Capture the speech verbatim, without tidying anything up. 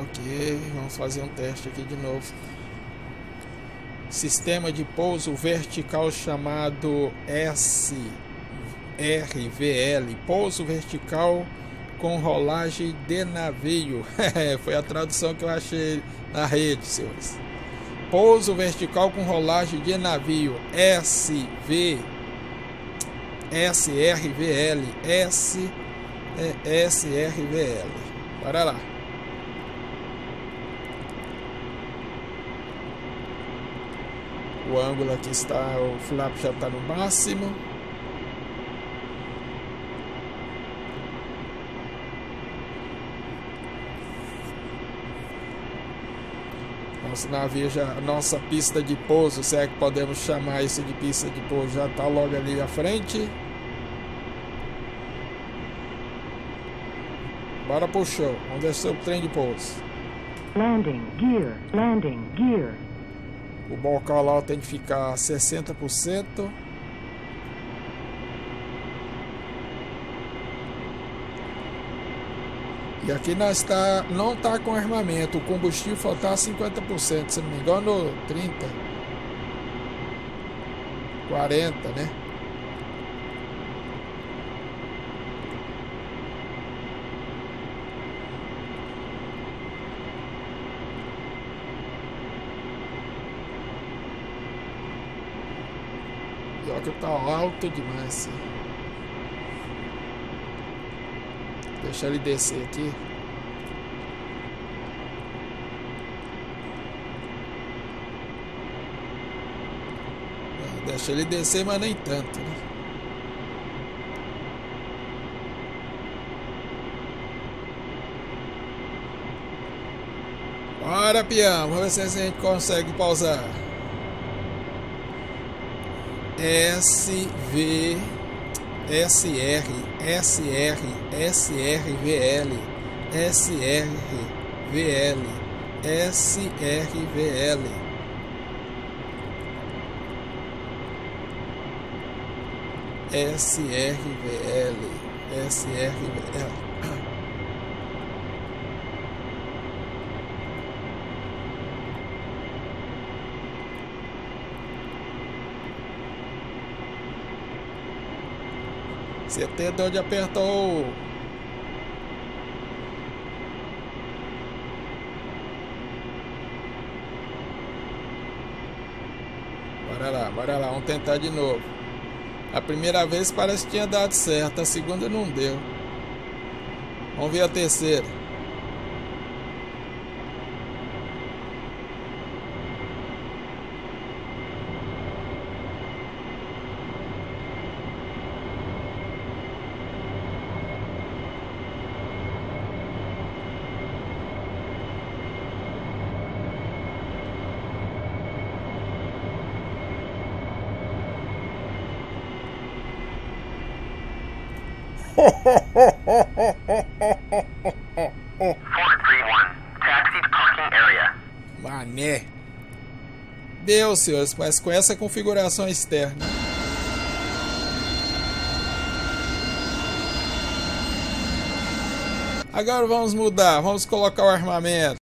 Ok, vamos fazer um teste aqui de novo. Sistema de pouso vertical chamado S R V L. Pouso vertical com rolagem de navio. Foi a tradução que eu achei na rede, senhores. Pouso vertical com rolagem de navio. S V S R V L. S S R V L. Bora lá. O ângulo aqui está, o flap já está no máximo. Nosso navio já, a nossa pista de pouso, se é que podemos chamar isso de pista de pouso, já está logo ali à frente. Bora pro show, vamos descer o trem de pouso. Landing gear, landing gear. O bocal lá tem que ficar sessenta por cento. E aqui nós tá, não está com armamento. O combustível faltar cinquenta por cento, se não me engano, trinta, quarenta, né? Que tá alto demais. Deixa ele descer aqui. Deixa ele descer, mas nem tanto, né? Bora, peão, vamos ver se a gente consegue pausar. S V S R S R S R V L S R V L S R V L S R V L S R V L. Você tem de onde apertou. Bora lá, bora lá, vamos tentar de novo. A primeira vez parece que tinha dado certo, a segunda não deu. Vamos ver a terceira. four three one, taxi to parking area. Mané. Deus, senhores, mas com essa configuração externa. Agora vamos mudar, vamos colocar o armamento.